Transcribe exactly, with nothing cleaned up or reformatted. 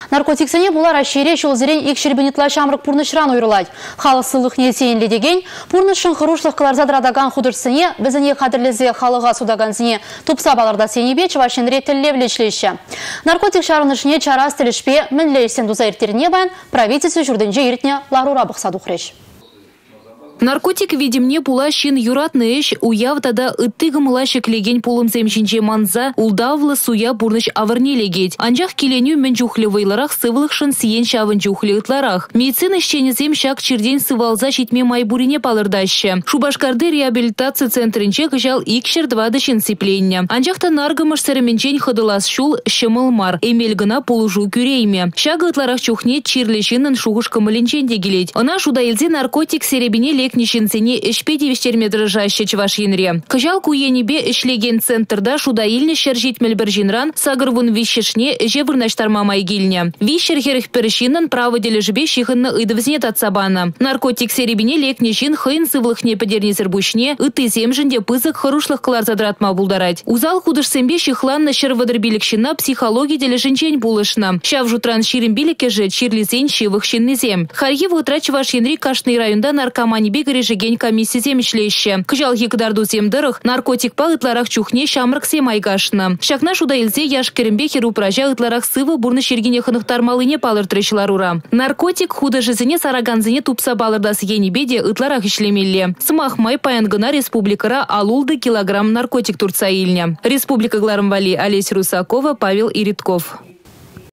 Наркотиксене булар ашире шолзерен икшербенетла шамрык пурнышран уйрылай. Халық сылық несейінлі деген, пурнышын қырушлық қыларзадырадаган худырсыне, бізіне қадірлезе халыға судаганзіне тупса баларда сенебе чывашын реттеллевлечлеші. Наркотик шарынышыне чарас тілішпе мінлейсен дузайыртеріне бән правительсі жүрдінже ерітіне ларура бұқсаду құреш. Наркотик видимне пула шин юратны эш уяв тада ыттыгы мыла шеклеген пулым земшинче манза улдавлы суя бурныш авырне легеть. Анжақ келеню мен жухлевайларах сывылықшын сиен шавын жухле ытларах. Медицина шченезем шак черден сывалза шитме майбурине палырдаще. Шубашкарды реабилитация центринче кыжал икшер двадышын сипленне. Анжақта наргымыш сырыменчен хыдылас шул шымылмар. Эмельгына полужу күрейме. Шагы ытларах чухне чирлешинын шуғышкы мыленчен дегелеть. Она шудаилзе наркотик серебине нишинцене эшпеди вещерме дрожаще чваш янре. Кыжал куенебе эшлеген центрда шудаильне шержит мельбержинран сагырвун вещешне жевырнаштарма майгильня. Вещер херых перешинан право дележбе шихынна ыдвзне татсабана. Наркотик серебине лекнешин хын сывлыхне подернизер бушне ыты земжинде пызык хорушлых клар задратма булдарать. Узал худышсембе шихланна шервадырбиликшина психология дележинчень булышна. Шав жутран ширинбилике же чирлизень шивых шиннезем. Харьев утра чваш янри кашный районда наркомани бегари жеген комиссия земшлеще. Кыжал хикдарду земдырых наркотик па ытларах чухне шамрак сем айгашна. Шакна шуда илзе яш керембе херу пража ытларах сывы бурны шергене хынықтар малыне палыр трещларура. Наркотик худа жизыне сараганзыне тупса балырдас енебеде ытларах ишлемелле. Сымах май паянгына республикара алулды килограмм наркотик турца илня. Республика Гларамвали, Олесь Русакова, Павел Иритков.